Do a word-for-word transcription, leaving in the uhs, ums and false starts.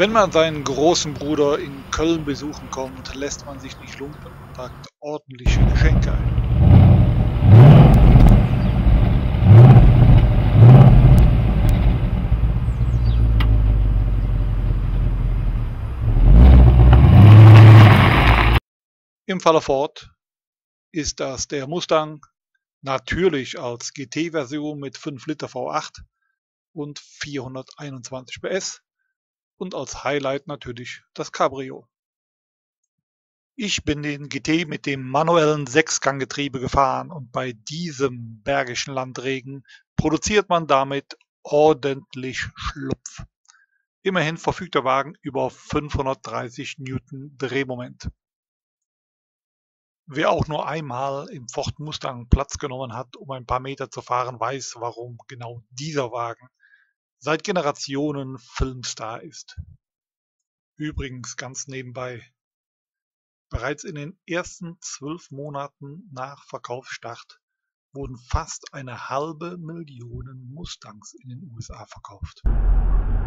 Wenn man seinen großen Bruder in Köln besuchen kommt, lässt man sich nicht lumpen und packt ordentliche Geschenke ein. Im Falle Ford ist das der Mustang, natürlich als G T-Version mit fünf Liter V acht und vierhunderteinundzwanzig P S und als Highlight natürlich das Cabrio. Ich bin den G T mit dem manuellen Sechsganggetriebe gefahren und bei diesem bergischen Landregen produziert man damit ordentlich Schlupf. Immerhin verfügt der Wagen über fünfhundertdreißig Newton Drehmoment. Wer auch nur einmal im Ford Mustang Platz genommen hat, um ein paar Meter zu fahren, weiß, warum genau dieser Wagen seit Generationen Filmstar ist. Übrigens ganz nebenbei: Bereits in den ersten zwölf Monaten nach Verkaufsstart wurden fast eine halbe Million Mustangs in den U S A verkauft.